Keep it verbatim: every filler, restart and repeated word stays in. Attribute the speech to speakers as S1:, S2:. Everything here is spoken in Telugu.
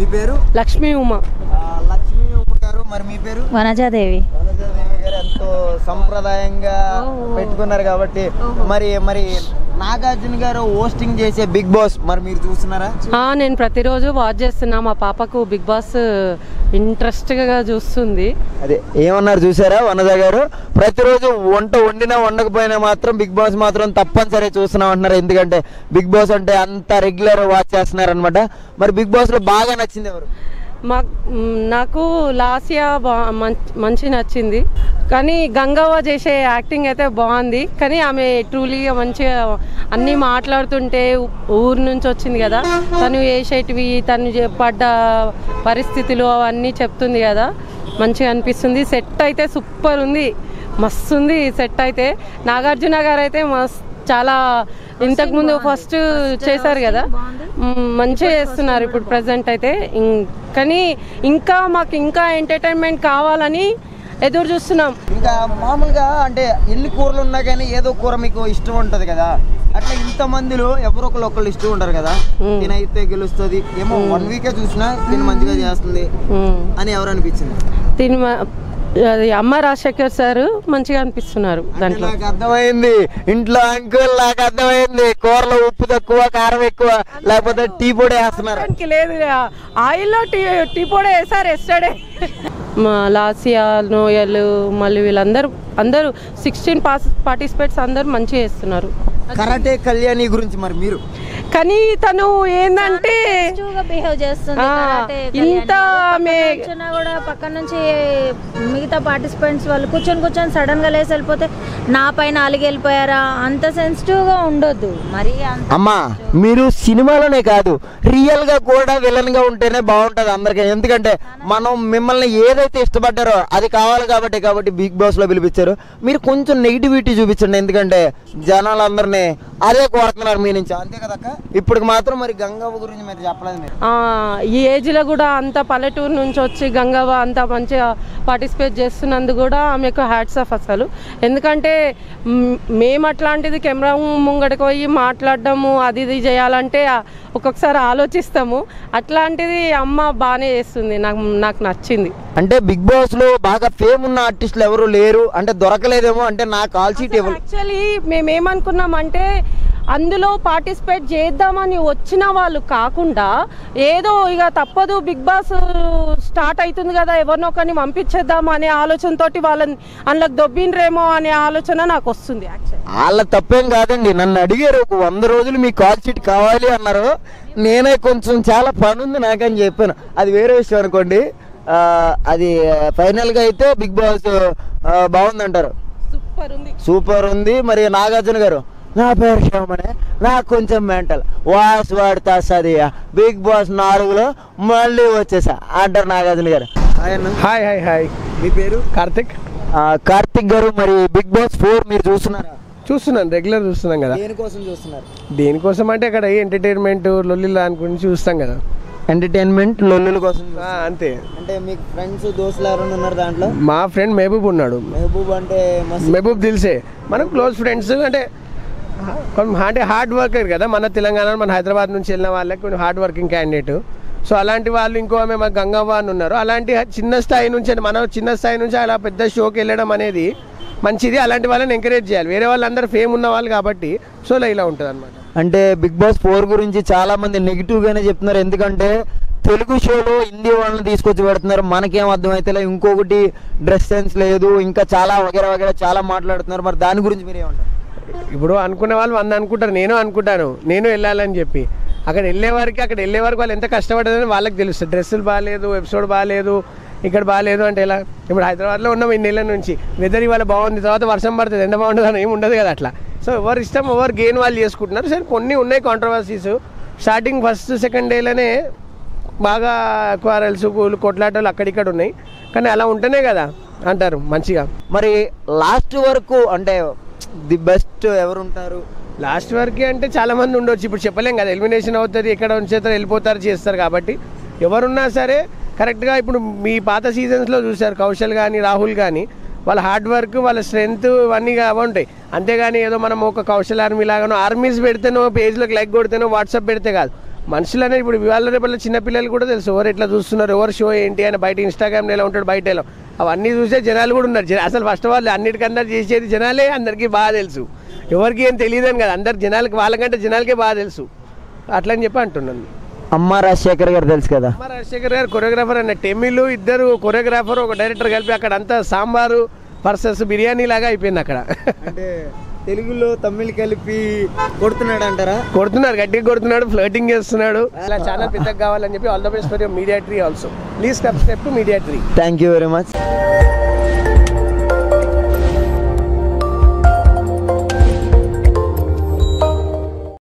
S1: పేరు?
S2: లక్ష్మీ ఉమ.
S1: లక్ష్మీ ఉమ గారు, మరి మీ పేరు?
S3: వనజాదేవి.
S1: వనజాదేవి గారు ఎంతో సంప్రదాయంగా పెట్టుకున్నారు కాబట్టి మరి మరి నాగార్జున గారు హోస్టింగ్ చేసే బిగ్ బాస్ మరి మీరు చూస్తున్నారా?
S2: నేను ప్రతిరోజు వాచ్ చేస్తున్నా. మా పాపకు బిగ్ బాస్ ఇంట్రెస్ట్ గా చూస్తుంది.
S1: అదే ఏమన్నారు చూసారా వనజ గారు? ప్రతిరోజు వంట వండినా వండకపోయినా మాత్రం బిగ్ బాస్ మాత్రం తప్పనిసరి చూస్తున్నాం అంటున్నారు. ఎందుకంటే బిగ్ బాస్ అంటే అంత రెగ్యులర్ వాచ్ చేస్తున్నారు అనమాట. మరి బిగ్ బాస్ లో బాగా నచ్చింది ఎవరు?
S2: మా నాకు లాస్యా బా మంచి నచ్చింది. కానీ గంగవ్వ చేసే యాక్టింగ్ అయితే బాగుంది. కానీ ఆమె ట్రూలీగా మంచిగా అన్నీ మాట్లాడుతుంటే ఊరు నుంచి వచ్చింది కదా, తను వేసేటివి తను పడ్డ పరిస్థితులు అవన్నీ చెప్తుంది కదా, మంచిగా అనిపిస్తుంది. సెట్ అయితే సూపర్ ఉంది, మస్తు ఉంది సెట్ అయితే. నాగార్జున గారు అయితే మస్తు చాలా ఇంతకు ముందు ఫస్ట్ చేశారు కదా, మంచిగా చేస్తున్నారు ఇప్పుడు ప్రజెంట్ అయితే. కానీ ఇంకా మాకు ఇంకా ఎంటర్టైన్మెంట్ కావాలని ఎదురు చూస్తున్నాం.
S1: ఇంకా మామూలుగా అంటే ఎన్ని కూరలు ఉన్నా కానీ ఏదో కూర మీకు ఇష్టం ఉంటది కదా, అట్లా ఇంత మందిలో ఎవరో ఒకళ్ళు ఒకళ్ళు ఇష్టం ఉంటారు కదా, తినైతే గెలుస్తుంది ఏమో వన్ వీకే చూసినా దీన్ని మంచిగా చేస్తుంది అని ఎవరు అనిపించింది?
S2: దీని అది అమ్మ రాజశేఖర్ సార్ మంచిగా అనిపిస్తున్నారు దాంట్లో.
S1: నాకు అర్థమైంది, ఇంట్లో అంకుల్ నాకు అర్థమైంది, కూరలో ఉప్పు తక్కువ కారం ఎక్కువ లేకపోతే టీ పొడి వేస్తున్నారు.
S2: లేదు, ఆయిల్లో టీ టీ పొడి వేసారు ఎస్టర్డే. మా లాసియా నోయల్ మళ్ళీ వీళ్ళందరూ అందరూ సిక్స్టీన్ పార్టిసిపేట్స్ అందరూ మంచిగా చేస్తున్నారు.
S1: కరాటే కళ్యాణి గురించి మరి మీరు?
S2: కానీ తను ఏంటంటే
S3: బిహేవ్ చేస్తుంది.
S2: ఇంత
S3: కూడా పక్కన నుంచి మిగతా పార్టిసిపెంట్స్ వాళ్ళు కూర్చొని కూర్చొని సడన్ గా లేసి వెళ్ళిపోతే నా పైన అలిగి వెళ్ళిపోయారా, అంత సెన్సిటివ్ గా ఉండొద్దు మరి.
S1: అమ్మా మీరు సినిమాలోనే కాదు రియల్ గా కూడా విలన్ గా ఉంటేనే బాగుంటది అందరికి. ఎందుకంటే మనం మిమ్మల్ని ఏదైతే ఇష్టపడ్డారో అది కావాలి కాబట్టి కాబట్టి బిగ్ బాస్ లో పిలిపించారు. మీరు కొంచెం నెగిటివిటీ చూపించండి, ఎందుకంటే జనాలందరినీ అదే కోరుతున్నారు మీ నుంచి, అంతే కదా. ఇప్పుడు మాత్రం మరి గంగవ్వ గురించి మీరు చెప్పలేదు మీరు.
S2: ఈ ఏజ్ లో కూడా అంత పల్లెటూరు నుంచి వచ్చి గంగవ్వ అంత మంచిగా పార్టిసిపేట్ చేస్తున్నందుకు కూడా ఆమెకు హ్యాట్స్ ఆఫ్ అసలు. ఎందుకంటే మేము అట్లాంటిది కెమెరా ముంగడికి పోయి మాట్లాడడము అది ఇది చేయాలంటే ఒక్కొక్కసారి ఆలోచిస్తాము. అట్లాంటిది అమ్మ బాగానే చేస్తుంది, నాకు నాకు నచ్చింది.
S1: అంటే బిగ్ బాస్ లో బాగా ఫేమ్ ఉన్న ఆర్టిస్టులు ఎవరు లేరు అంటే దొరకలేదేమో అంటే నా కాల్ షీట్.
S2: యాక్చువల్లీ మేమేమనుకున్నామంటే అందులో పార్టిసిపేట్ చేద్దామని వచ్చిన వాళ్ళు కాకుండా ఏదో ఇక తప్పదు బిగ్ బాస్ స్టార్ట్ అవుతుంది కదా ఎవరినో కానీ పంపించేద్దాం అనే ఆలోచనతోటి వాళ్ళని అందులోకి దొబ్బినరేమో అనే ఆలోచన నాకు వస్తుంది.
S1: వాళ్ళ తప్పేం కాదండి, నన్ను అడిగారు ఒక వంద రోజులు మీ కాల్ షీట్ కావాలి అన్నారు. నేనే కొంచెం చాలా పని ఉంది నాకని చెప్పాను, అది వేరే విషయం అనుకోండి. అది ఫైనల్ గా అయితే బిగ్ బాస్ బాగుందంటారు.
S2: సూపర్ ఉంది,
S1: సూపర్ ఉంది. మరి నాగార్జున గారు, నా పేరు శ్యామనే, నాకు కొంచెం మెంటల్ వాయిస్ వాడుతా సదియా బిగ్ బాస్ నాలుగులో మళ్ళీ వచ్చేసా అంటారు నాగార్జున గారు.
S4: హాయ్ హాయ్ హాయ్
S1: మీ పేరు?
S4: కార్తిక్.
S1: కార్తిక్ గారు, మరి బిగ్ బాస్ ఫోర్ మీరు చూస్తున్నారా?
S4: చూస్తున్నాను, రెగ్యులర్ చూస్తున్నాం కదా.
S1: దేనికోసం చూస్తున్నారు?
S4: దేనికోసం అంటే అక్కడ ఎంటర్టైన్మెంట్ లొల్లిలా అనుకుని చూస్తాం కదా.
S1: ఎంటర్టైన్మెంట్ లొల్లుల కోసం
S4: అంతే.
S1: అంటే మీకు ఫ్రెండ్స్ దోస్తులు ఎవరైనా ఉన్నారు దాంట్లో?
S4: మా ఫ్రెండ్ మెహబూబ్ ఉన్నాడు.
S1: మెహబూబ్ అంటే
S4: మెహబూబ్ దిల్సే మనం క్లోజ్ ఫ్రెండ్స్. అంటే అంటే హార్డ్ వర్కర్ కదా, మన తెలంగాణ మన హైదరాబాద్ నుంచి వెళ్ళిన వాళ్ళకి కొంచెం హార్డ్ వర్కింగ్ క్యాండిడేట్. సో అలాంటి వాళ్ళు ఇంకో ఆమె మా గంగవ్వ అని ఉన్నారు. అలాంటి చిన్న స్థాయి నుంచి మనం చిన్న స్థాయి నుంచి అలా పెద్ద షోకి వెళ్ళడం అనేది మంచిది. అలాంటి వాళ్ళని ఎంకరేజ్ చేయాలి. వేరే వాళ్ళందరూ ఫేమ్ ఉన్న వాళ్ళు కాబట్టి సో ఇలా ఉంటుంది అనమాట.
S1: అంటే బిగ్ బాస్ ఫోర్ గురించి చాలా మంది నెగిటివ్ గానే చెప్తున్నారు. ఎందుకంటే తెలుగు షోలో హిందీ వాళ్ళని తీసుకొచ్చి పెడుతున్నారు, మనకేం అర్థమైతే ఇంకొకటి డ్రెస్ సెన్స్ లేదు, ఇంకా చాలా వగేరా వగేరా చాలా మాట్లాడుతున్నారు. మరి దాని గురించి మీరు ఏమంటారు?
S4: ఇప్పుడు అనుకునే వాళ్ళు వంద అనుకుంటారు, నేను అనుకుంటాను నేను వెళ్ళాలని చెప్పి. అక్కడ వెళ్ళే వారికి అక్కడ వెళ్ళే వరకు వాళ్ళు ఎంత కష్టపడదని వాళ్ళకి తెలుస్తుంది. డ్రెస్సులు బాగాలేదు, ఎపిసోడ్ బాగాలేదు, ఇక్కడ బాగాలేదు అంటే ఎలా? ఇప్పుడు హైదరాబాద్లో ఉన్నాం ఇన్ని నెలల నుంచి, వెదర్ ఇవాళ బాగుంది, తర్వాత వర్షం పడుతుంది, ఎండ బాగుంటుంది అని ఏమి ఉండదు కదా అట్లా. సో ఎవరు ఇష్టం ఎవరు గెయిన్ వాళ్ళు చేసుకుంటున్నారు. సరే కొన్ని ఉన్నాయి కాంట్రవర్సీస్. స్టార్టింగ్ ఫస్ట్ సెకండ్ డేలోనే బాగా క్వారల్స్ కొట్లాటలు అక్కడిక్కడ ఉన్నాయి, కానీ అలా ఉంటేనే కదా అంటారు మంచిగా.
S1: మరి లాస్ట్ వరకు అంటే ది బెస్ట్ ఎవరు ఉంటారు?
S4: లాస్ట్ వరకు అంటే చాలా మంది ఉండొచ్చు, ఇప్పుడు చెప్పలేం కదా. ఎలిమినేషన్ అవుతుంది, ఎక్కడ ఉంచేస్తారు, వెళ్ళిపోతారు, చేస్తారు. కాబట్టి ఎవరున్నా సరే కరెక్ట్గా ఇప్పుడు మీ పాత సీజన్స్లో చూసారు కౌశల్ కానీ రాహుల్ కానీ వాళ్ళ హార్డ్ వర్క్ వాళ్ళ స్ట్రెంగ్త్ ఇవన్నీ ఉంటాయి. అంతేగాని ఏదో మనం ఒక కౌశల్ ఆర్మీ లాగానో ఆర్మీస్ పెడితేనో పేజ్లోకి లైక్ కొడితేనో వాట్సాప్ పెడితే కాదు. మనుషులనే ఇప్పుడు ఇవాళ రేపటి చిన్నపిల్లలు కూడా తెలుసు ఎవరు ఎట్లా చూస్తున్నారు, ఎవరు షో ఏంటి అని, బయట ఇన్స్టాగ్రామ్లో ఎలా ఉంటాడు, బయట ఎలా, అవన్నీ చూసే జనాలు కూడా ఉన్నారు. అసలు ఫస్ట్ ఆఫ్ ఆల్ అన్నిటికన్నా చేసేది జనాలే, అందరికీ బాగా తెలుసు. ఎవరికి ఏం తెలియదని కదా, అందరికి జనాలకి, వాళ్ళకంటే జనాలకే బాగా తెలుసు. అట్లా అని చెప్పి అంటున్నాను.
S1: అమ్మ రాజశేఖర్ గారు తెలుసు కదా,
S4: అమ్మ రాజశేఖర్ గారు కొరియోగ్రాఫర్ అన్న టెమిల్, ఇద్దరు కొరియోగ్రాఫర్ ఒక డైరెక్టర్ కలిపి అక్కడ అంతా సాంబారు పర్సెస్ బిర్యానీ లాగా అయిపోయింది అక్కడ.
S1: అంటే తెలుగులో తమిళ్ కలిపి కొడుతున్నాడు అంటారా?
S4: కొడుతున్నారు, గట్టిగా కొడుతున్నాడు, ఫ్లర్టింగ్ చేస్తున్నాడు. అలా ఛానల్ పెద్దగా కావాలని చెప్పి all the best for your media tree also. Please subscribe to media tree.
S1: Thank you very much.